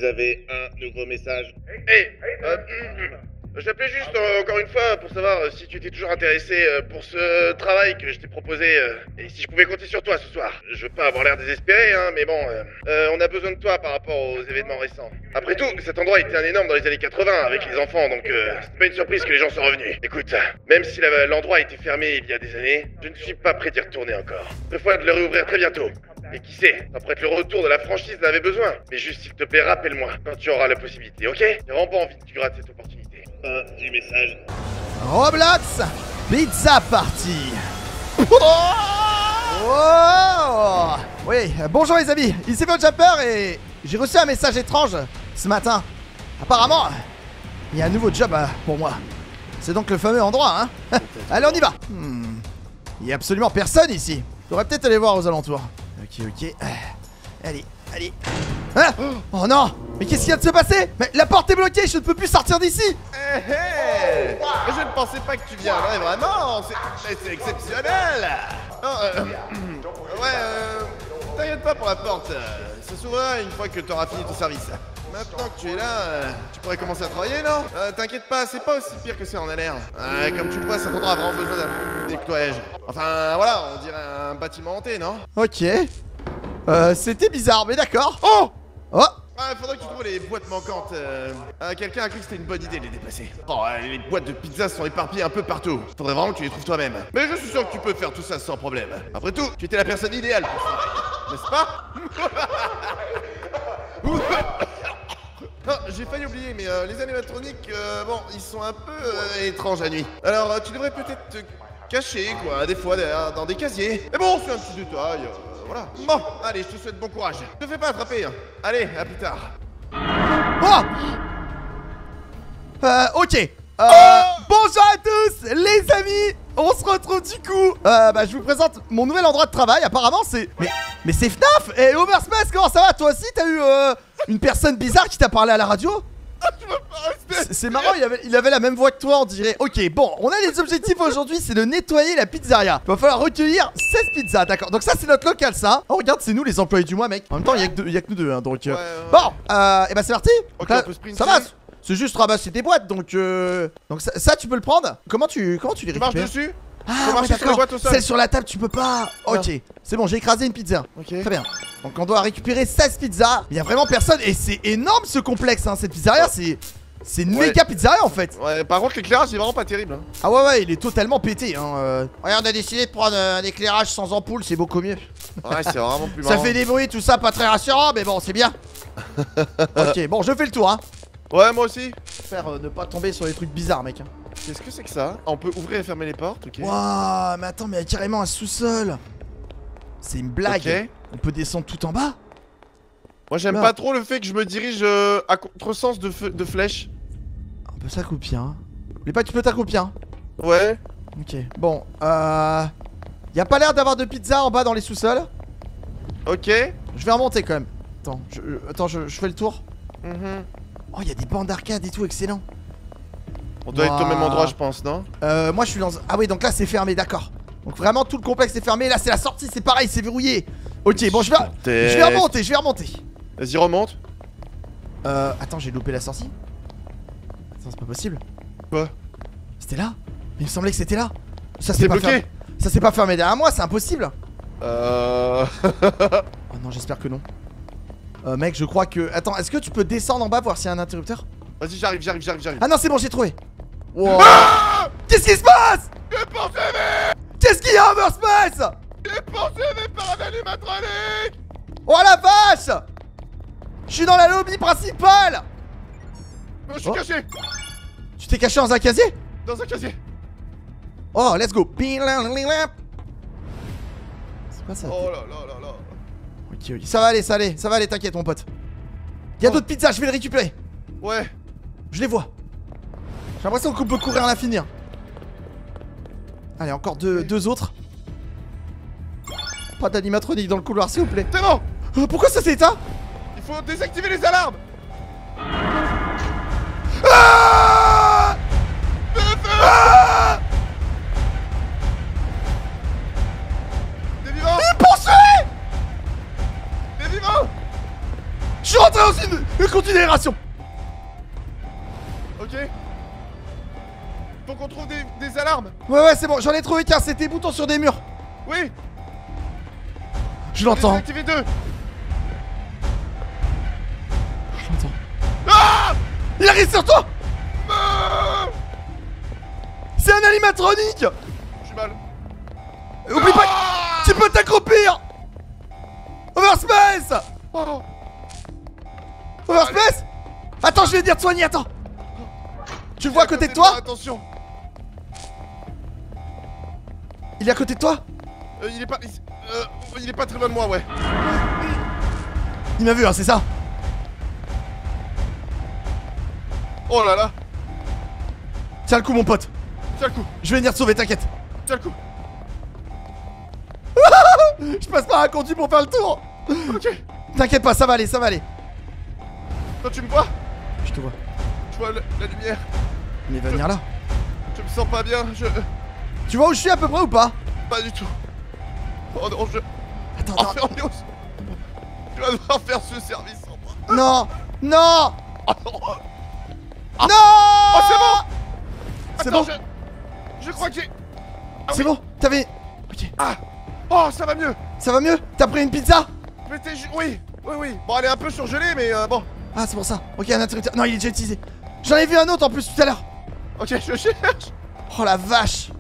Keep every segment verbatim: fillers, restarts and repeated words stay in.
Vous avez un nouveau message. Hé, euh, j'appelais juste euh, encore une fois pour savoir euh, si tu étais toujours intéressé euh, pour ce travail que je t'ai proposé euh, et si je pouvais compter sur toi ce soir. Je veux pas avoir l'air désespéré, hein, mais bon, euh, euh, on a besoin de toi par rapport aux événements récents. Après tout, cet endroit était un énorme dans les années quatre-vingts avec les enfants, donc euh, c'est pas une surprise que les gens sont revenus. Écoute, même si la- l'endroit a été fermé il y a des années, je ne suis pas prêt d'y retourner encore. Je prévois de le réouvrir très bientôt. Et qui sait, ça pourrait être le retour de la franchise dont on avait besoin. Mais juste s'il te plaît, rappelle-moi quand tu auras la possibilité, ok? J'ai vraiment pas envie que tu grattes cette opportunité. Fin du message. Roblox Pizza Party. Oh oui, euh, bonjour les amis, ici VoJamper et j'ai reçu un message étrange ce matin. Apparemment, il y a un nouveau job euh, pour moi. C'est donc le fameux endroit, hein. Allez, on y va. Hmm. Il y a absolument personne ici. Faudrait peut-être aller voir aux alentours. Ok, ok. Allez, allez. Hein? Oh non! Mais qu'est-ce qui vient de se passer? Mais la porte est bloquée, je ne peux plus sortir d'ici! Hé hé! Mais je ne pensais pas que tu viendrais vraiment! C'est c'est exceptionnel! Non, euh, ouais, euh, t'inquiète pas pour la porte. Ça s'ouvrira une fois que tu auras fini ton service. Maintenant que tu es là, euh, tu pourrais commencer à travailler, non? euh, T'inquiète pas, c'est pas aussi pire que ça en a l'air. Euh, comme tu le vois, ça prendra vraiment besoin d'un nettoyage. Enfin, voilà, on dirait un bâtiment hanté, non? Ok. Euh, c'était bizarre, mais d'accord. Oh! Oh! Ah, faudrait que tu trouves les boîtes manquantes. Euh, euh, Quelqu'un a cru que c'était une bonne idée de les déplacer. Bon, euh, les boîtes de pizza sont éparpillées un peu partout. Faudrait vraiment que tu les trouves toi-même. Mais je suis sûr que tu peux faire tout ça sans problème. Après tout, tu étais la personne idéale pour ça, n'est-ce pas? Non, j'ai failli oublier, mais euh, les animatroniques, euh, bon, ils sont un peu euh, étranges la nuit. Alors, euh, tu devrais peut-être te cacher, quoi, des fois derrière, dans des casiers. Mais bon, c'est un petit détail, euh, voilà. Bon, allez, je te souhaite bon courage. Ne te fais pas attraper, hein. Allez, à plus tard. Oh! Euh, ok. Euh, Oh! bonjour à tous, les amis. On se retrouve du coup. Euh, bah, je vous présente mon nouvel endroit de travail. Apparemment, c'est. Mais, mais c'est F N A F. Et Overspace, comment ça va? Toi aussi, t'as eu euh, une personne bizarre qui t'a parlé à la radio? C'est c'est marrant, il avait, il avait la même voix que toi, on dirait. Ok, bon, on a les objectifs aujourd'hui, c'est de nettoyer la pizzeria. Il va falloir recueillir seize pizzas, d'accord. Donc ça, c'est notre local, ça. Oh, regarde, c'est nous les employés du mois, mec. En même temps, il y, a que deux- il y a que nous deux, hein, donc. euh, Ouais, ouais. Bon, euh, et bah c'est parti. Ok, Donc là, on peut sprinter. ça va. C'est juste ramasser des boîtes, donc euh... donc ça, ça, tu peux le prendre. Comment tu comment tu les Tu marches récupères? dessus? Ah, Faut ouais, marcher sur la d'accord. boîte au sol. Celle sur la table, tu peux pas. Ok, c'est bon, j'ai écrasé une pizza. Ok. Très bien. Donc on doit récupérer seize pizzas. Il y a vraiment personne et c'est énorme ce complexe, hein. Cette pizzeria, c'est c'est une Ouais. méga pizzeria en fait. Ouais, par contre, l'éclairage est vraiment pas terrible. Hein. Ah ouais ouais, il est totalement pété, hein. euh. Regarde, on a décidé de prendre euh, un éclairage sans ampoule, c'est beaucoup mieux. Ouais, c'est vraiment plus Ça marrant. fait des bruits, tout ça, pas très rassurant, mais bon, c'est bien. Ok, bon, je fais le tour, hein. Ouais, moi aussi. Faire euh, ne pas tomber sur des trucs bizarres, mec. hein. Qu'est-ce que c'est que ça? On peut ouvrir et fermer les portes, ok. Waouh, mais attends, mais il y a carrément un sous-sol. C'est une blague. Ok. On peut descendre tout en bas. Moi, j'aime Non. pas trop le fait que je me dirige euh, à contresens de, fe- de flèche. On peut s'accroupir. Hein. N'oublie pas que tu peux t'accroupir. Hein. Ouais. Ok, bon, euh... y a pas l'air d'avoir de pizza en bas dans les sous-sols. Ok. Je vais remonter quand même. Attends, je, euh, attends, je, je fais le tour. Mhm. Oh, il y a des bancs d'arcade et tout, excellent. On doit être au même Ouah. endroit, je pense, non? Euh, moi je suis dans... Ah oui, donc là c'est fermé, d'accord. Donc vraiment tout le complexe est fermé. Là c'est la sortie, c'est pareil, c'est verrouillé. Ok, bon, je vais... Je vais remonter, je vais remonter. Vas-y, remonte. Euh, attends, j'ai loupé la sortie. Attends, c'est pas possible. Quoi? C'était là? Il me semblait que c'était là. Ça C'est s'est pas bloqué. fermé. Ça s'est pas fermé derrière moi, c'est impossible. Euh... Oh non, j'espère que non. Euh, mec, je crois que... Attends, est-ce que tu peux descendre en bas voir s'il y a un interrupteur? Vas-y, j'arrive, j'arrive, j'arrive, j'arrive. Ah non, c'est bon, j'ai trouvé. Wow. Qu'est-ce qui se passe? J'ai pensé, mais... Qu'est-ce qu'il y a, Overspace? J'ai pensé, mais par un animatronique. Oh la vache! Je suis dans la lobby principale. Je suis Oh. caché Tu t'es caché dans un casier? dans un casier. Oh, let's go. C'est quoi ça? Oh là là là là. Ok, ok. Ça va aller, ça va aller, ça va aller, t'inquiète, mon pote. Il y a Oh. d'autres pizzas, je vais les récupérer. Ouais. Je les vois. J'ai l'impression qu'on peut courir à l'infini. hein. Allez, encore deux, deux autres. Pas d'animatronique dans le couloir, s'il vous plaît. C'est bon. Euh, pourquoi ça s'est éteint? Il faut désactiver les alarmes. Ah Ah T'es vivant? Il me poursuit! T'es vivant? Je suis rentré dans une, une continue l'aération. Ok. Faut qu'on trouve des, des alarmes. Ouais, ouais, c'est bon, j'en ai trouvé qu'un, c'est des boutons sur des murs. Oui. Je l'entends. Activé deux. Je l'entends. Ah Il arrive sur toi. ah C'est un animatronique. J'ai mal. Oublie pas, Ah tu peux t'accroupir. Overspace. Oh. Overspace. Attends, je vais venir te soigner, attends. Tu le vois à côté de toi? Attention. Il est à côté de toi? Euh, il est pas... Il, euh, il est pas très loin de moi, ouais. Il m'a vu, hein, c'est ça? Oh là là. Tiens le coup, mon pote. Tiens le coup. Je vais venir te sauver, t'inquiète. Tiens le coup. Je passe par un conduit pour faire le tour. Ok. T'inquiète pas, ça va aller, ça va aller. Toi, tu me vois? Je te vois. Je vois la, la lumière. Mais va venir là. Je me sens pas bien. Je... Tu vois où je suis à peu près ou pas? Pas du tout. Oh non, je... Attends, Oh, attends. Fermios. Tu vas devoir faire ce service sans moi. Non. Non. Oh non. Non. Oh, c'est bon. C'est Attends, bon. Je... je crois que j'ai... Ah, C'est oui. bon. T'avais... Ok. Ah. Oh, ça va mieux. Ça va mieux? T'as pris une pizza? Mais t'es... ju- Oui. Oui, oui. Bon, elle est un peu surgelée, mais euh, bon. Ah, c'est pour ça. Ok, un interrupteur. Non, il est déjà utilisé. J'en ai vu un autre en plus tout à l'heure. Ok, je cherche. Oh la vache.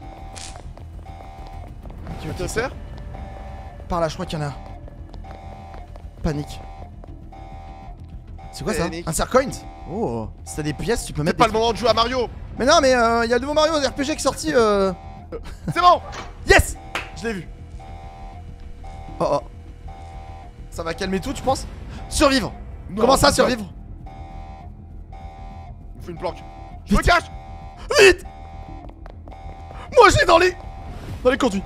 Tu veux te faire? Par là, je crois qu'il y en a un. Panique. C'est quoi ça? Panique. Un Sercoins? Oh, si t'as des pièces, tu peux C'est mettre pas des le moment de jouer à Mario. Mais non, mais il euh, y a le nouveau Mario R P G qui est sorti. Euh... C'est bon. Yes! Je l'ai vu. Oh oh. Ça va calmer tout, tu penses? Survivre. Non, Comment ça, putain. survivre? Il me fait une planque. Je me cache. Vite! Moi, j'ai dans les... Dans les conduits.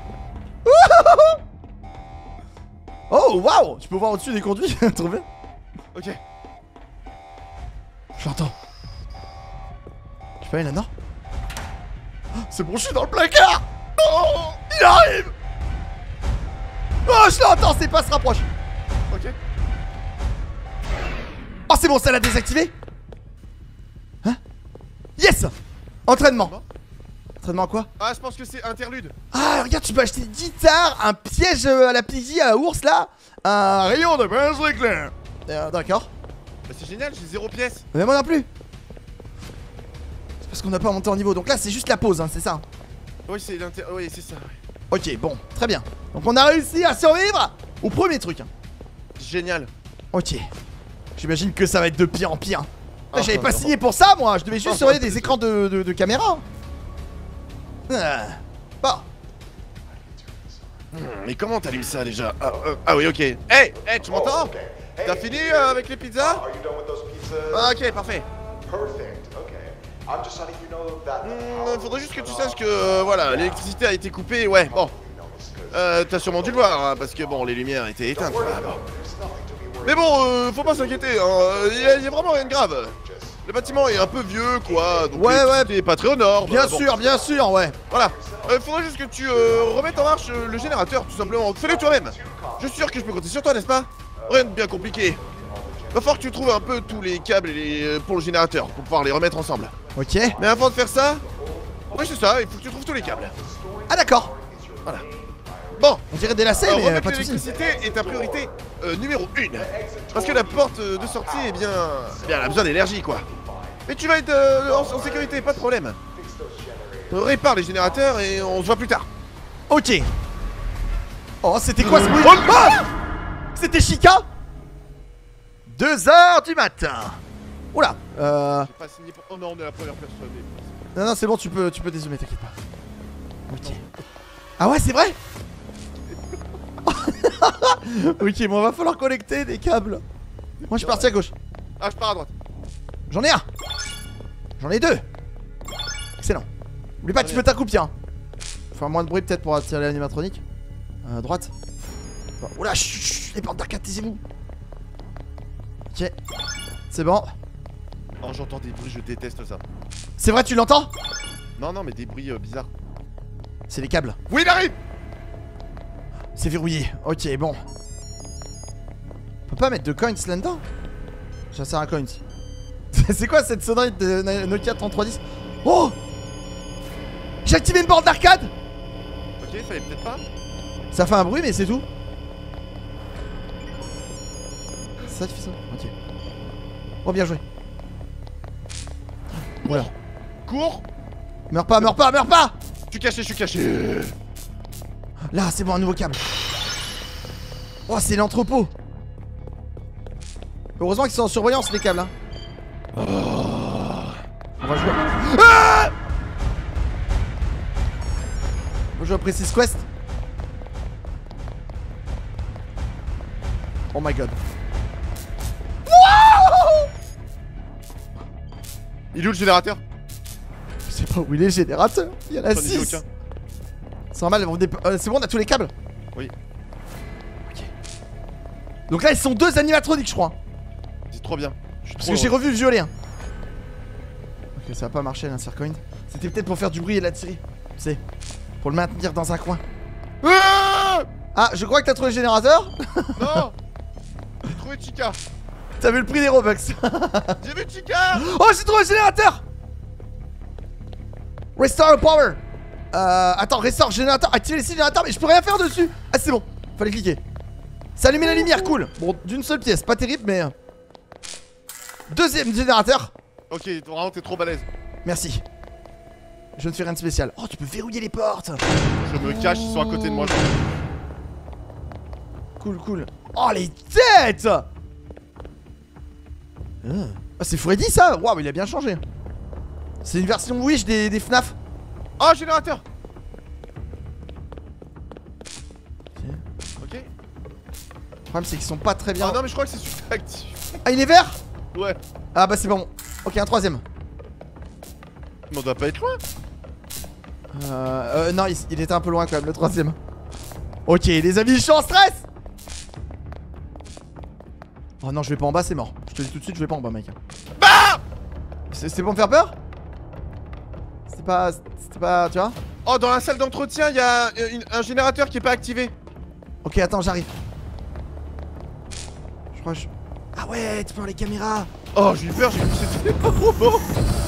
Oh, waouh! Tu peux voir au-dessus des conduits. Trop bien. Ok. Je l'entends. Tu peux aller là-dedans? Oh, c'est bon, je suis dans le placard! Oh! Il arrive! Oh, je l'entends, c'est pas se rapproche. Ok. Oh, c'est bon, ça l'a désactivé? Hein? Yes! Entraînement. Entraînement quoi? Ah, je pense que c'est interlude. Ah, regarde, tu peux acheter une guitare, un piège à la piggy, à la ours là, un rayon de pince éclair. Euh, D'accord. Bah, c'est génial, j'ai zéro pièce. Mais moi non plus. C'est parce qu'on n'a pas monté en niveau. Donc là, c'est juste la pause, hein, c'est ça. Oui, c'est l'inter... Oui, c'est ça. Ok, bon, très bien. Donc on a réussi à survivre au premier truc. hein. Génial. Ok. J'imagine que ça va être de pire en pire. Ah, J'avais pas non. signé pour ça, moi. Je devais juste Ah, surveiller ouais, des c'est- écrans de, de, de caméra. Ah. Bon. Hmm, mais comment t'allumes ça déjà? Ah, euh, ah oui, ok. Hey, hey, tu m'entends? T'as fini euh, avec les pizzas? Ah, ok, parfait. Hmm, faudrait juste que tu saches que euh, voilà, l'électricité a été coupée. Ouais, bon. Euh, t'as sûrement dû le voir, hein, parce que bon, les lumières étaient éteintes. Ah, bon. Mais bon, euh, faut pas s'inquiéter, hein. Il y, a- y a vraiment rien de grave. Le bâtiment est un peu vieux, quoi. Donc Ouais, l'électricité ouais. est pas très au nord. Bien bah, bon. sûr, bien sûr, ouais. Voilà. Euh, faudrait juste que tu euh, remettes en marche euh, le générateur, tout simplement. Fais-le toi-même. Je suis sûr que je peux compter sur toi, n'est-ce pas? Rien de bien compliqué. Va falloir que tu trouves un peu tous les câbles et les, euh, pour le générateur, pour pouvoir les remettre ensemble. Ok. Mais avant de faire ça, oui c'est ça, il faut que tu trouves tous les câbles. Ah d'accord. Voilà. Bon, On dirait des lacets, alors, mais euh, remettre pas de soucis. l'électricité est ta priorité euh, numéro une. Parce que la porte euh, de sortie, eh bien, eh bien, elle a besoin d'énergie, quoi. Mais tu vas être euh, en, en sécurité, pas de problème. Euh, Répare les générateurs et on se voit plus tard. Ok. Oh, c'était quoi ce bruit? Oh, Ah C'était Chica. deux heures du matin. Oula. Euh... J'ai pas signé pour... Oh non, on est la première personne. Non, non, c'est bon, tu peux, tu peux dézoomer, t'inquiète pas. Ok. Ah ouais, c'est vrai. Ok, bon, va falloir connecter des câbles. Moi, je suis parti à gauche. Ah, je pars à droite. J'en ai un. J'en ai deux. Excellent. Oublie pas, tu peux t'accroupir. Hein. Faire moins de bruit peut-être pour attirer l'animatronique. Euh, droite. Bon, oula, chut, chut, les portes d'arcade, taisez-vous. Ok. C'est bon. Oh, j'entends des bruits, je déteste ça. C'est vrai, tu l'entends? Non, non, mais des bruits euh, bizarres. C'est les câbles. Oui, il arrive. C'est verrouillé. Ok, bon. On peut pas mettre de coins là-dedans? Ça sert à quoi une ici? C'est quoi cette sonnerie de Nokia trente-trois dix? Oh! J'ai activé une borne d'arcade! Ok, fallait peut-être pas. Ça fait un bruit mais c'est tout. Ça te fait ça? Ok. Oh bien joué. Voilà. Cours. Meurs pas, meurs pas, meurs pas! Je suis caché, je suis caché. Là c'est bon, un nouveau câble. Oh c'est l'entrepôt. Heureusement qu'ils sont en surveillance les câbles hein. Oh. On va jouer. Ah, on va jouer à Precious Quest. Oh my god. Wow. Il est où le générateur? Je sais pas où il est le générateur. Il y en a six. C'est normal, euh, c'est bon, on a tous les câbles. Oui. Ok. Donc là ils sont deux animatroniques je crois. C'est trop bien. Parce que j'ai revu le violet hein. Ok ça va pas marcher l'insert coin. C'était peut-être pour faire du bruit et de la tirer. Tu sais. Pour le maintenir dans un coin. Ah, Ah je crois que t'as trouvé le générateur. non. J'ai trouvé Chica. T'as vu le prix des Robux. J'ai vu Chica. Oh j'ai trouvé le générateur. Restore power. Euh attends restore générateur. Activer les six générateurs mais je peux rien faire dessus. Ah c'est bon. Fallait cliquer. Ça allumait la lumière cool. Bon d'une seule pièce. Pas terrible mais deuxième générateur. Ok vraiment t'es trop balèze. Merci. Je ne fais rien de spécial. Oh tu peux verrouiller les portes. Je me cache, ils sont à côté de moi. Cool cool. Oh les têtes. Ah c'est Freddy ça. Waouh il a bien changé. C'est une version Wish des, des F N A F. Oh générateur. Ok. Le problème c'est qu'ils sont pas très bien. Ah non mais je crois que c'est super actif. Ah il est vert. Ouais. Ah bah c'est bon. Ok un troisième. Mais on doit pas être loin. Euh, euh non il, il était un peu loin quand même le troisième. Ok les amis je suis en stress. Oh non je vais pas en bas c'est mort. Je te dis tout de suite je vais pas en bas mec. Bah. C'est pour me faire peur. C'était pas... C'était pas... Tu vois. Oh dans la salle d'entretien il y a une, un générateur qui est pas activé. Ok attends j'arrive. Je crois que je... Ah ouais tu peux voir les caméras. Oh j'ai eu peur, j'ai vu que c'était pas robot.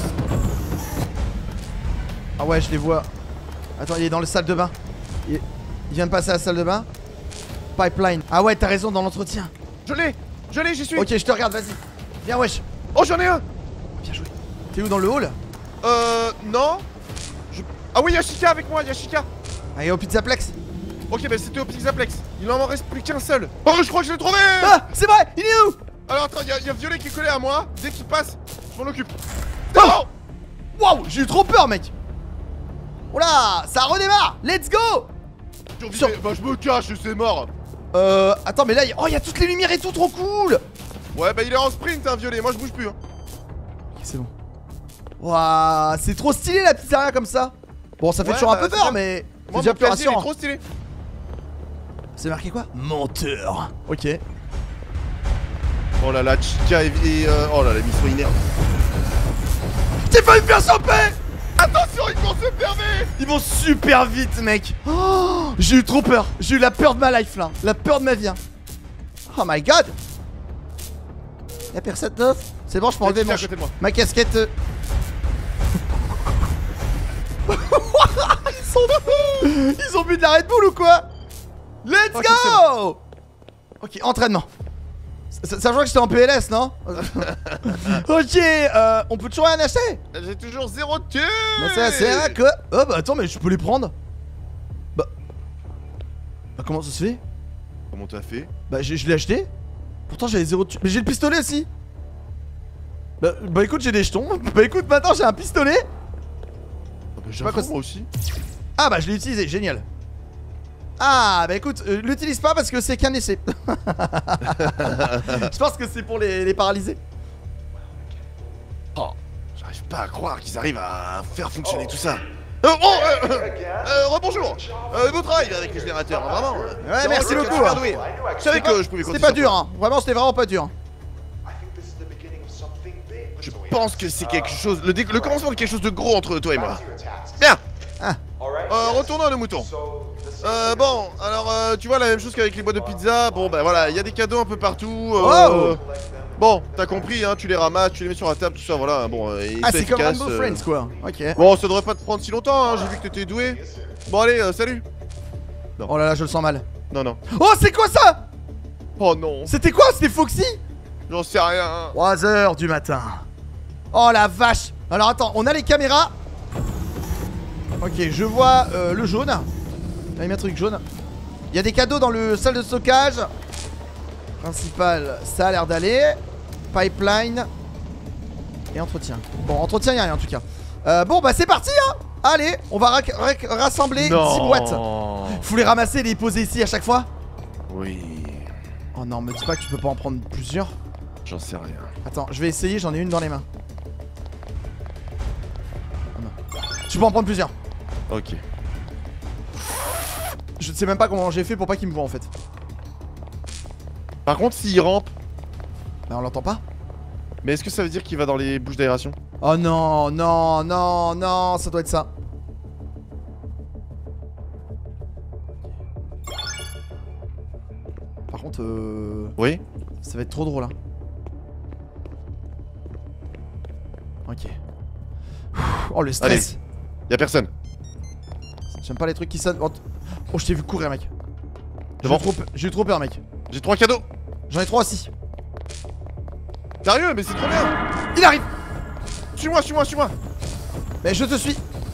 Ah ouais je les vois. Attends il est dans la salle de bain. Il, est... il vient de passer à la salle de bain. Pipeline. Ah ouais t'as raison dans l'entretien. Je l'ai. Je l'ai, j'y suis. Ok je te regarde vas-y. Viens wesh. Oh j'en ai un. Bien joué. T'es où dans le hall? Euh non je... Ah oui y'a Chica avec moi, y'a Chica. Ah il est au Pizzaplex. Ok bah c'était au Pizzaplex. Il en reste plus qu'un seul. Oh je crois que je l'ai trouvé. Ah c'est vrai. Il est où? Alors attends y'a y a Violet qui est collé à moi. Dès qu'il passe je m'en occupe. Oh waouh j'ai eu trop peur mec. Oula ça redémarre. Let's go. Sur... Bah je me cache, c'est mort. Euh attends mais là y... Oh y'a toutes les lumières et tout trop cool. Ouais bah il est en sprint hein Violet, moi je bouge plus hein. Ok c'est bon. Waouh c'est trop stylé la pizzeria comme ça. Bon ça fait Ouais, toujours bah, un peu peur mais c'est moi, déjà mon plus casier, il est rassurant. trop stylé. C'est marqué quoi? Menteur. Ok. Oh là là Chica et... et euh... oh là la mission inerte. T'es pas une faire choper. Attention ils vont se fermer. Ils vont super vite mec. Oh, j'ai eu trop peur. J'ai eu la peur de ma life là. La peur de ma vie hein. Oh my god. Y'a personne d'autre. C'est bon je peux enlever mon... ma casquette. euh. Ils sont fous. Ils ont bu de la Red Bull ou quoi? Let's Ok, go. Ok entraînement. Ça, ça joue que j'étais en P L S non? Ok euh, on peut toujours rien acheter. J'ai toujours zéro de thune. Mais ça c'est un quoi? Oh bah attends mais je peux les prendre. Bah Bah comment ça se fait? Comment t'as fait? Bah je, je l'ai acheté. Pourtant j'avais zéro de... Mais j'ai le pistolet aussi. Bah, bah écoute j'ai des jetons. Bah écoute maintenant j'ai un pistolet. Ah bah j'ai pas un quoi moi aussi. Ah bah je l'ai utilisé, génial. Ah bah écoute, euh, l'utilise pas parce que c'est qu'un essai. Je pense que c'est pour les, les paralyser. Oh, j'arrive pas à croire qu'ils arrivent à faire fonctionner tout ça. Euh, oh, euh, euh, euh, rebonjour. Euh, beau travail avec les générateurs, vraiment. Ouais, merci beaucoup. Super doué. Je savais que je pouvais C'était compter pas sur dur, toi. hein. Vraiment, c'était vraiment pas dur. Je pense que c'est quelque chose, le, dé- le commencement de quelque chose de gros entre toi et moi. Bien. Ah. Euh, retournons à nos moutons. Euh, bon, alors euh, tu vois la même chose qu'avec les boîtes de pizza. Bon, bah voilà, il y a des cadeaux un peu partout. Euh, Oh. Bon, t'as compris, hein, tu les ramasses, tu les mets sur la table, tout ça, voilà. Bon, euh, Ah, c'est comme efficace, Rainbow euh... Friends quoi. Ok. Bon, ça devrait pas te prendre si longtemps, hein, j'ai vu que t'étais doué. Bon, allez, euh, salut. Oh là là, je le sens mal. Non, non. Oh, c'est quoi ça? Oh non, C'était quoi? C'était Foxy? j'en sais rien. trois heures du matin. Oh la vache. Alors attends, on a les caméras. Ok, je vois euh, le jaune. Là, il y a un truc jaune. Il y a des cadeaux dans le salle de stockage. Principal, ça a l'air d'aller. Pipeline. Et entretien. Bon, entretien, il n'y a rien en tout cas. Euh, bon, bah c'est parti, hein. Allez, on va ra ra rassembler Non. dix boîtes. Faut les ramasser et les poser ici à chaque fois? Oui. Oh non, me dis pas que tu peux pas en prendre plusieurs. J'en sais rien. Attends, je vais essayer, j'en ai une dans les mains. Oh non. Tu peux en prendre plusieurs. Ok. Je ne sais même pas comment j'ai fait pour pas qu'il me voit en fait. Par contre, s'il rampe, Bah on l'entend pas. mais est-ce que ça veut dire qu'il va dans les bouches d'aération? Oh non, non, non, non, ça doit être ça. Par contre, euh... Oui. ça va être trop drôle hein. Ok. Oh le stress. Y'a personne. J'aime pas les trucs qui sonnent. Oh je t'ai vu courir mec. J'ai Devant. eu trop pe- j'ai eu trop peur mec. J'ai trois cadeaux. J'en ai trois aussi. Sérieux, mais c'est trop bien. Il arrive. Suis-moi, suis-moi, suis-moi. Mais je te suis.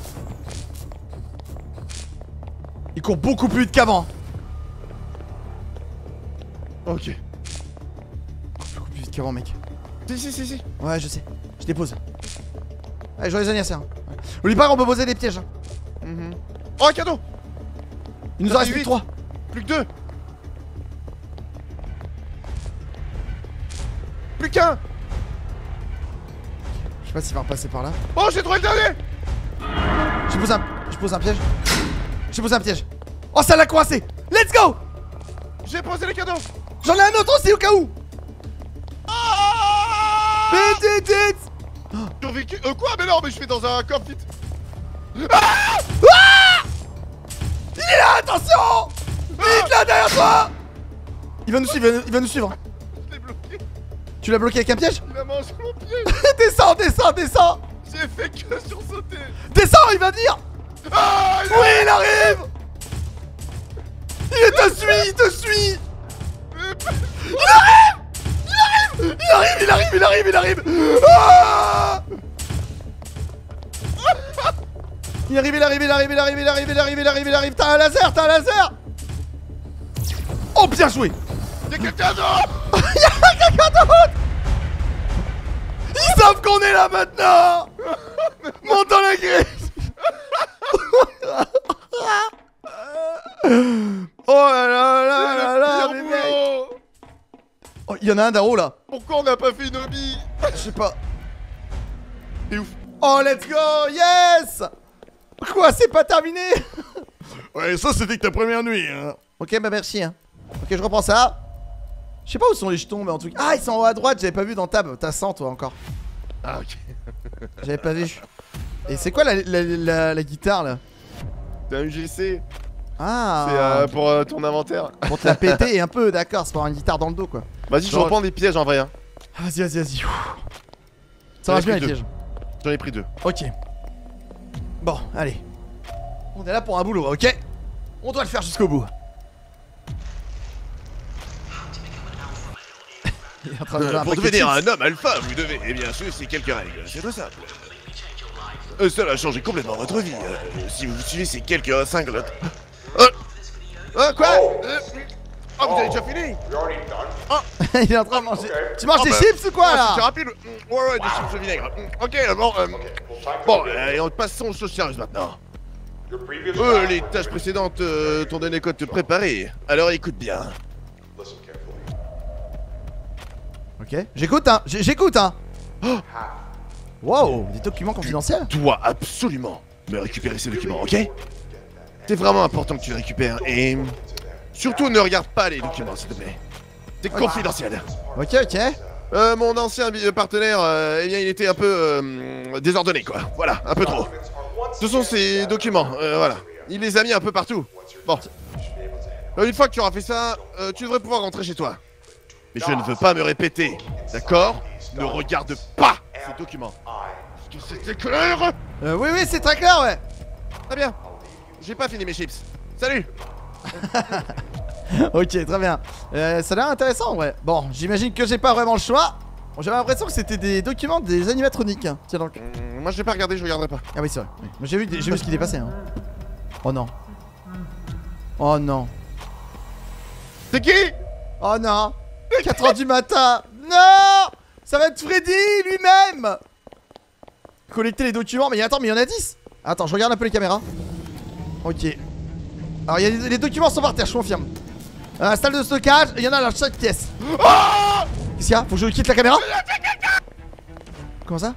Il court beaucoup plus vite qu'avant. Ok. Beaucoup plus vite qu'avant mec. Si, si, si, si. Ouais je sais. Je dépose. Allez joyeux anniversaire. Ouais. Oublie pas qu'on peut poser des pièges. Mm-hmm. Oh, un cadeau. Il nous Ça en fait reste plus huit. que trois. Plus que deux. Plus qu'un. Je sais pas s'il va repasser par là. Oh, j'ai trouvé le dernier. Je pose un. Je pose un piège. Je pose un piège. Oh ça l'a coincé. Let's go. J'ai posé les cadeaux. J'en ai un autre aussi au cas où. Ah, Vite vite vite. survécu. Euh, quoi? Mais non, mais je vais dans un cockpit. Ah il est là, attention. Vite là derrière toi. Il va nous suivre, il va nous- il va nous suivre. Je l'ai bloqué. Tu l'as bloqué avec un piège. Il a mangé mon pied. Descends, descends, descends. J'ai fait que sursauter. Descends, il va venir. Ah, il a- Oui, il arrive. Il te suit, il te suit. Il arrive. Il arrive. Il arrive, il arrive, il arrive, il arrive. Ah il arrive, il arrive, il arrive, il arrive, il arrive, il arrive, il arrive, il arrive. T'as un laser, t'as un laser. Oh, bien joué. Y'a quelqu'un d'autre. Il y a quelqu'un d'autre. Ils savent qu'on est là maintenant. Monte dans la grille. Oh là là là là là, Pire mais mec. boulot. Oh, il y en a un d'en haut là. Pourquoi on n'a pas fait une hobby? Je sais pas. C'est ouf. Oh, let's go. Yes. Quoi, c'est pas terminé? Ouais, ça c'était que ta première nuit hein. Ok, bah merci hein. Ok, je reprends ça. Je sais pas où sont les jetons, mais en tout cas. Ah, ils sont en haut à droite, j'avais pas vu dans Tab. T'as cent toi encore. Ah, ok. J'avais pas vu. Et c'est quoi la, la, la, la guitare là? C'est un U G C. Ah, C'est euh, pour euh, ton inventaire. pour te la péter un peu, d'accord, c'est pour avoir une guitare dans le dos quoi. Vas-y, je Genre- reprends des pièges en vrai. Hein. Ah, vas-y, vas-y, vas-y. Ça J'en ai marche bien les pris deux. pièges. J'en ai pris deux. Ok. Bon, allez. On est là pour un boulot, ok? On doit le faire jusqu'au bout. Il est en train de jouer un Euh, pour paquet de devenir chips. un homme alpha, vous devez eh bien suivre quelques règles. C'est tout simple. Euh, cela a changé complètement votre vie. euh, si vous suivez ces quelques cinglottes. Euh, euh, quoi euh, Ah, vous avez déjà fini? Il est en train de manger. Tu manges Oh, des bah, chips ou quoi ah, là? C'est rapide. Mm, Ouais, ouais, des chips au vinaigre. Mm, Ok, euh, bon. Euh, bon, euh, et on passons aux choses sérieuses maintenant. Euh, les tâches précédentes euh, t'ont donné quoi de te préparer. Alors écoute bien. Ok, j'écoute hein, J- j'écoute hein. Wow, des documents confidentiels? Tu dois absolument me récupérer ces documents, ok? C'est vraiment important que tu les récupères et surtout ne regarde pas les documents s'il te plaît. C'est confidentiel. Ok, ok. Euh, mon ancien bi- partenaire, euh, eh bien il était un peu euh, désordonné quoi. Voilà, un peu trop. Ce sont ces documents, euh, voilà. Il les a mis un peu partout. Bon. Euh, Une fois que tu auras fait ça, euh, tu devrais pouvoir rentrer chez toi. Mais je ne veux pas me répéter, d'accord? Ne regarde pas ces documents. Est-ce que c'était clair? Euh, oui, oui, c'est très clair, ouais. Très bien. J'ai pas fini mes chips. Salut. Ok, très bien. Euh, ça a l'air intéressant, ouais. Bon, j'imagine que j'ai pas vraiment le choix. Bon, j'avais l'impression que c'était des documents des animatroniques. Hein. Tiens donc. Mmh, moi, j'ai pas regardé, je regarderai pas. Ah oui, c'est vrai. Oui. Moi, j'ai vu, j'ai vu ce qui est passé. Hein. Oh non. Oh non. C'est qui? Oh non. quatre heures du matin. Non. Ça va être Freddy lui-même. Collecter les documents. Mais attends, mais il y en a dix. Attends, je regarde un peu les caméras. Ok. Alors, il y a les, les documents sont par terre, je confirme. Euh, salle de stockage, il y en a dans chaque pièce. Oh, qu'est-ce qu'il y a? Faut que je quitte la caméra? Comment ça?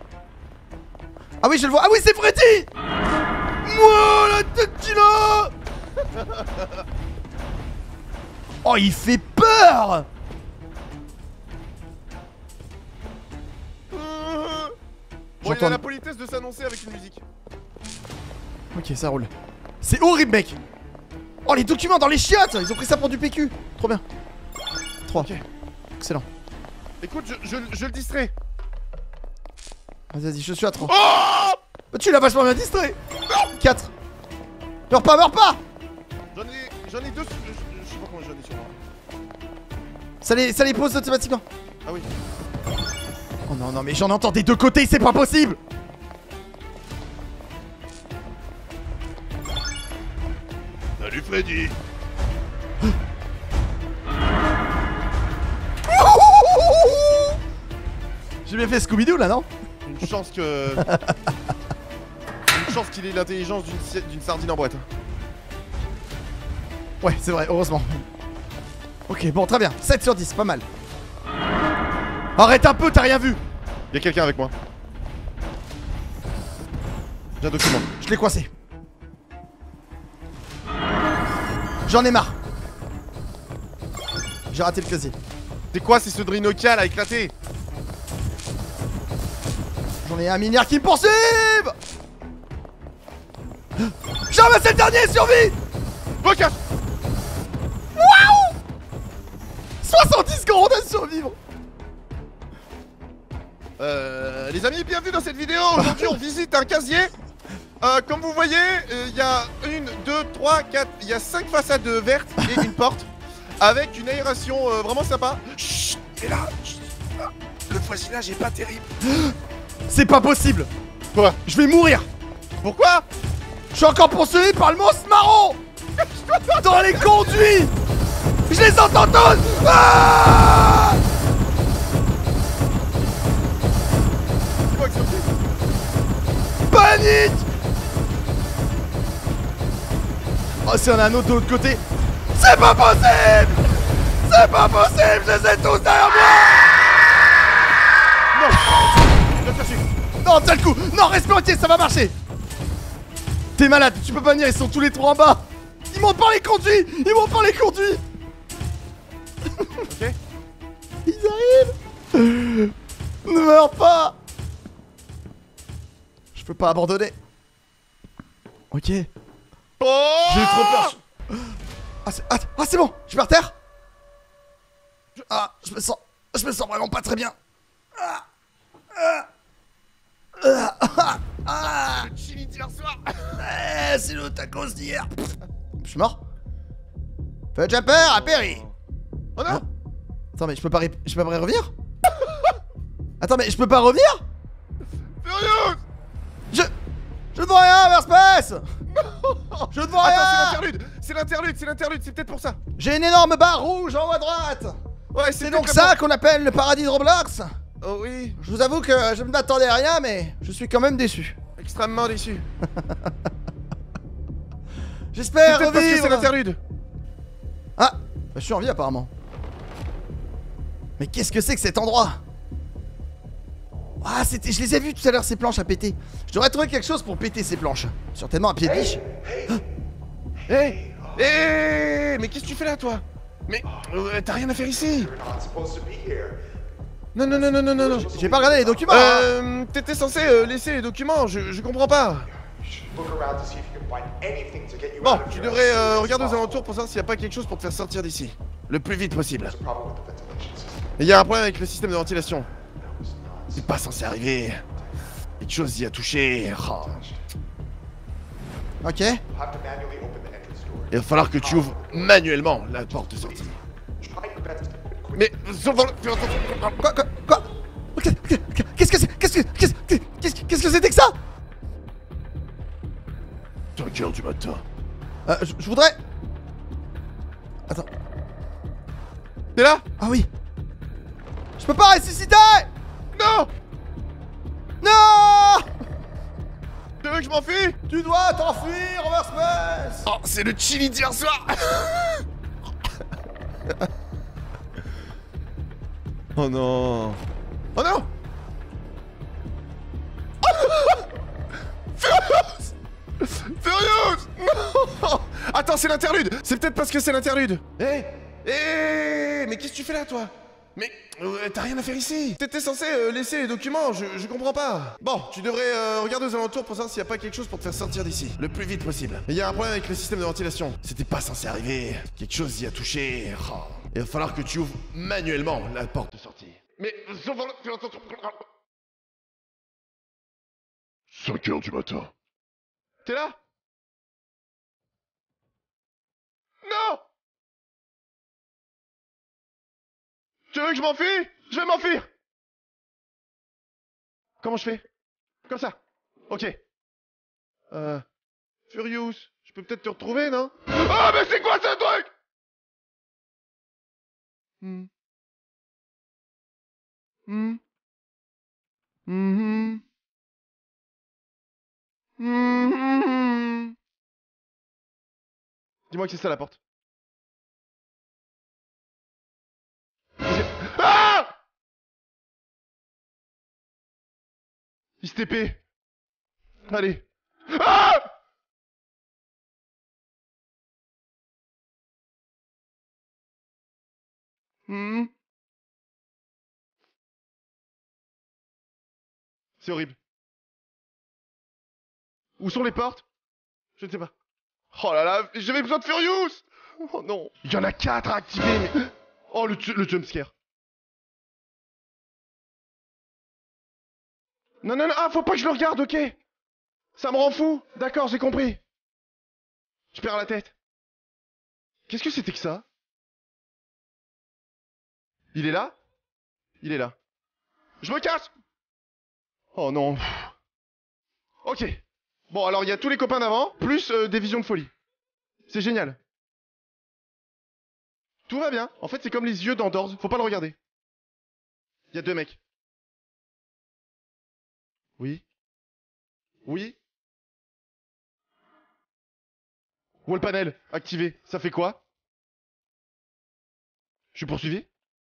Ah oui, je le vois. Ah oui, c'est Freddy. Moi, la tête qu'il a. Oh, il fait peur. Bon, il a la politesse de s'annoncer avec une musique. Ok, ça roule. C'est horrible, mec. Oh, les documents dans les chiottes. Ils ont pris ça pour du P Q. Trop bien. trois. Ok. Excellent. Écoute, je, je, je le distrais. Vas-y, vas-y, je suis à trois. Oh, Bah, tu l'as vachement bien distrait. quatre. Meurs pas, meurs pas. J'en ai, j'en ai deux. Je, je, je sais pas combien j'en ai sur moi. Ça les, ça les pose automatiquement. Ah oui. Oh non, non, mais j'en entends des deux côtés, c'est pas possible. Salut Freddy. J'ai bien fait Scooby-Doo là, non? Une chance que... Une chance qu'il ait l'intelligence d'une d'une sardine en boîte. Ouais, c'est vrai, heureusement. Ok, bon, très bien. sept sur dix, pas mal. Arrête un peu, t'as rien vu. Y'a quelqu'un avec moi. J'ai un document. Je l'ai coincé. J'en ai marre. J'ai raté le casier. C'est quoi, c'est ce Drinokia là éclaté? J'en ai un minière qui me poursuive. J'ai ramassé le dernier, survie. Focus. Waouh, soixante-dix secondes à survivre. Euh, les amis, bienvenue dans cette vidéo. Aujourd'hui, on visite un casier. Euh, comme vous voyez, il y a une, deux, trois, quatre, il y a cinq façades vertes et une porte avec une aération euh, vraiment sympa. Chut, et là, chut, là, le voisinage est pas terrible. C'est pas possible. Quoi? Je vais mourir. Pourquoi? Je suis encore poursuivi par le monstre marron. Dans les conduits. Je les entends tous. Ah, panique. Oh, c'est un anneau de l'autre côté. C'est pas possible. C'est pas possible. Je les ai tous derrière moi. Non, tiens le coup. Non, reste bloqué, ça va marcher. T'es malade, tu peux pas venir, ils sont tous les trois en bas. Ils montent par les conduits. Ils montent par les conduits. Ok. Ils arrivent. Ne meurs pas. Je peux pas abandonner. Ok. Oh, J'ai eu trop peur. Ah c'est ah, ah, c'est bon, je suis par terre. Ah, je me sens je me sens vraiment pas très bien. Ah, ah, ah, ah, ah. le chili d'hier soir. Eh, c'est le tacos d'hier. Je suis mort. Feu jumper a péri. Oh non. Attends, mais je peux pas ré- je peux pas revenir. Attends, mais je peux pas revenir. Furious. Je je ne vois rien, Verspace. Je ne vois Attends, c'est rien. l'interlude. C'est l'interlude, c'est l'interlude, c'est peut-être pour ça. J'ai une énorme barre rouge en haut à droite. Ouais, C'est peut-être donc la ça porte. qu'on appelle le paradis de Roblox. Oh oui, Je vous avoue que je ne m'attendais à rien, mais je suis quand même déçu. extrêmement déçu. J'espère C'est peut-être parce que c'est revivre. l'interlude. Ah, bah, je suis en vie apparemment. Mais qu'est-ce que c'est que cet endroit? Ah, c'était, je les ai vus tout à l'heure ces planches à péter. Je devrais trouver quelque chose pour péter ces planches. Certainement un pied de biche. Hé hey, hey, mais qu'est-ce que tu fais là, toi? Mais euh, t'as rien à faire ici. Non, non, non, non, non, non, non. J'ai pas regardé les documents. Hein. Euh, t'étais censé euh, laisser les documents, je, je comprends pas. Bon, tu devrais euh, regarder aux alentours pour savoir s'il n'y a pas quelque chose pour te faire sortir d'ici. Le plus vite possible. Il y a un problème avec le système de ventilation. C'est pas censé arriver. Quelque chose y a touché. Oh. Ok. Il va falloir que tu ouvres manuellement la porte de sortie. Mais... Quoi, quoi, quoi? Ok, ok, ok. Qu'est-ce que c'est? Qu'est-ce que... Qu'est-ce que... Qu'est-ce que qu'est-ce que c'était que ça? cinq heures du matin. Euh, je, je voudrais... Attends. T'es là? Ah oui. Je peux pas ressusciter. Non! Non! Tu veux que je m'enfuis? Tu dois t'enfuir, Overspace. Oh, c'est le chili d'hier soir. Oh non. Oh non. Furious! Furious! Non! Attends, c'est l'interlude. C'est peut-être parce que c'est l'interlude. Eh, eh, mais qu'est-ce que tu fais là, toi? Mais euh, t'as rien à faire ici. T'étais censé euh, laisser les documents, je, je comprends pas. Bon, tu devrais euh, regarder aux alentours pour savoir s'il n'y a pas quelque chose pour te faire sortir d'ici. Le plus vite possible. Il y a un problème avec le système de ventilation. C'était pas censé arriver. Quelque chose y a touché. Oh. Il va falloir que tu ouvres manuellement la porte de sortie. Mais... cinq heures du matin. T'es là? Non! Tu veux que je m'enfuis? Je vais m'enfuir! Comment je fais? Comme ça. Ok. Euh... Furious, je peux peut-être te retrouver, non? Ah, mais c'est quoi ce truc? Hmm. Hmm. Hmm. Hmm. Dis-moi que c'est ça la porte. Ah! Il se T P. Allez. Ah! Hmm. C'est horrible. Où sont les portes? Je ne sais pas. Oh là là, j'avais besoin de Furious. Oh non. Il y en a quatre à activer, mais... Oh, le, le jumpscare. Non, non, non, ah, faut pas que je le regarde, ok. Ça me rend fou. D'accord, j'ai compris. Je perds la tête. Qu'est-ce que c'était que ça? Il est là? Il est là. Je me casse. Oh non. Ok. Bon, alors il y a tous les copains d'avant, plus euh, des visions de folie. C'est génial. Tout va bien. En fait, c'est comme les yeux dans Doors. Faut pas le regarder. Il y a deux mecs. Oui. Oui. Wall panel, activé. Ça fait quoi? Je suis poursuivi?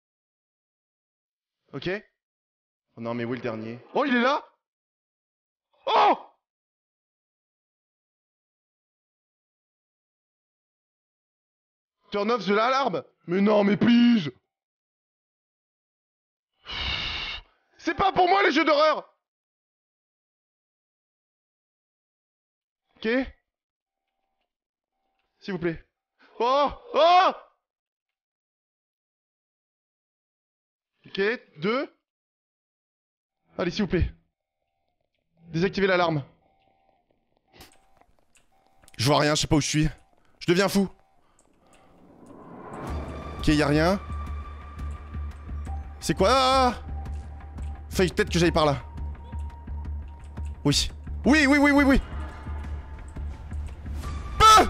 Ok. Oh non, mais où est le dernier? Oh, il est là? Oh! Turn off the alarme? Mais non, mais please! C'est pas pour moi les jeux d'horreur! Ok? S'il vous plaît. Oh! Oh! Ok, deux. Allez, s'il vous plaît. Désactivez l'alarme. Je vois rien, je sais pas où je suis. Je deviens fou. Ok, y'a rien. C'est quoi? Ah, fallait peut-être que j'aille par là. Oui. Oui, oui, oui, oui, oui. Ah!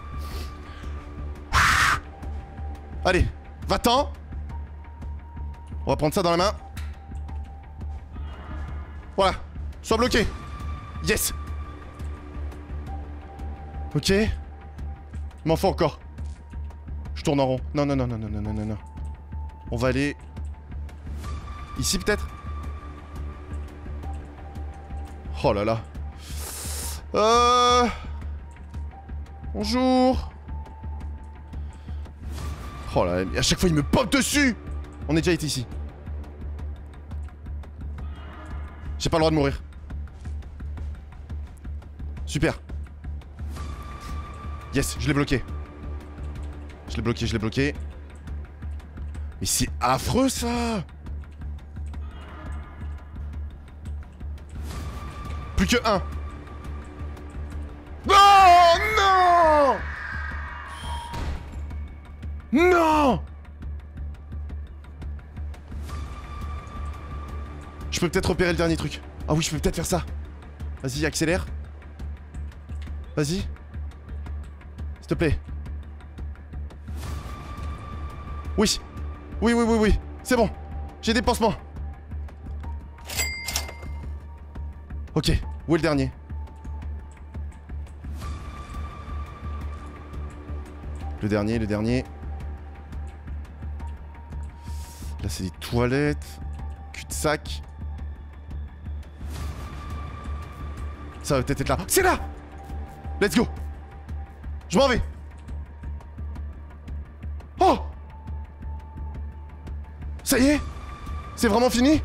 Allez, va-t'en. On va prendre ça dans la main. Voilà. Sois bloqué. Yes. Ok. Il m'en faut encore. Je tourne en rond. Non, non, non, non, non, non, non, non. On va aller... Ici, peut-être? Oh là là. Euh... Bonjour. Oh là là, à chaque fois, il me pop dessus. On est déjà été ici. J'ai pas le droit de mourir. Super. Yes, je l'ai bloqué. Je l'ai bloqué, je l'ai bloqué. Mais c'est affreux ça. Plus que un. Oh non. Non. Je peux peut-être repérer le dernier truc. Ah oui, je peux peut-être faire ça. Vas-y, accélère. Vas-y. S'il te plaît. Oui. Oui, oui, oui, oui. C'est bon. J'ai des pansements. Ok. Où est le dernier? Le dernier, le dernier. Là, c'est des toilettes. Cul-de-sac. Ça va peut-être être là. C'est là! Let's go! Je m'en vais! Oh! Ça y est? C'est vraiment fini?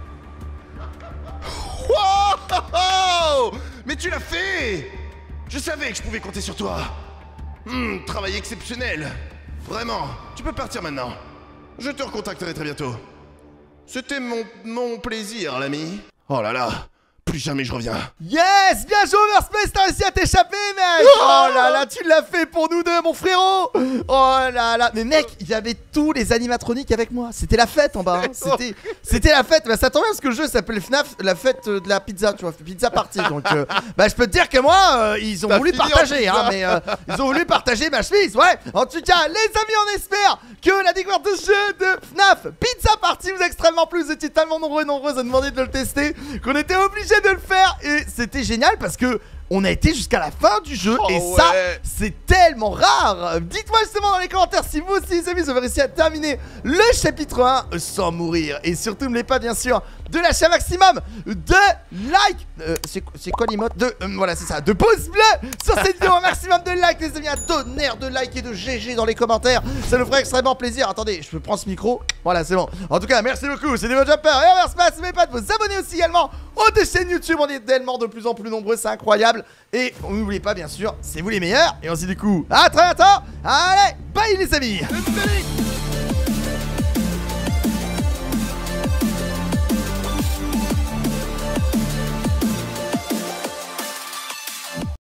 Wow! Mais tu l'as fait! Je savais que je pouvais compter sur toi! Hum, travail exceptionnel! Vraiment, tu peux partir maintenant. Je te recontacterai très bientôt. C'était mon, mon plaisir, l'ami. Oh là là! Plus jamais je reviens. Yes, bien joué Overspace, t'as réussi à t'échapper mec. Oh là là, tu l'as fait pour nous deux mon frérot. Oh là là, mais mec, il y avait tous les animatroniques avec moi. C'était la fête en bas, hein. C'était c'était la fête. Bah ça tombe bien parce que le jeu s'appelle F NAF, la fête de la pizza, tu vois, pizza party. Donc euh, bah je peux te dire que moi, euh, ils ont voulu partager, hein, mais euh, ils ont voulu partager ma chemise, ouais. En tout cas, les amis, on espère que la découverte de ce jeu de F NAF Pizza Party vous a extrêmement plu. Vous étiez tellement nombreux et nombreuses à demander de le tester qu'on était obligé de le faire et c'était génial parce que on a été jusqu'à la fin du jeu. Oh et ouais. Ça c'est tellement rare. Dites-moi justement dans les commentaires si vous aussi les amis vous avez réussi à terminer le chapitre un sans mourir. Et surtout n'oubliez pas bien sûr de lâcher un maximum de likes. euh, C'est quoi l'emote de euh, voilà c'est ça, de pouces bleus sur cette vidéo. Un maximum de likes les amis, un tonnerre de likes et de G G dans les commentaires. Ça nous ferait extrêmement plaisir. Attendez, je peux prendre ce micro. Voilà c'est bon. En tout cas merci beaucoup, c'était Jumper et Overspace. N'oubliez pas de vous abonner aussi également aux deux chaînes YouTube. On est tellement de plus en plus nombreux, c'est incroyable. Et n'oubliez pas bien sûr, c'est vous les meilleurs. Et on se dit du coup à très bientôt. Allez, bye les amis.